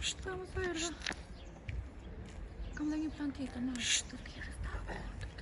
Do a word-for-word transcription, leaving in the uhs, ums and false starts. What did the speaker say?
Vamos a ver. Vamos lagi yung plantito na. Okay.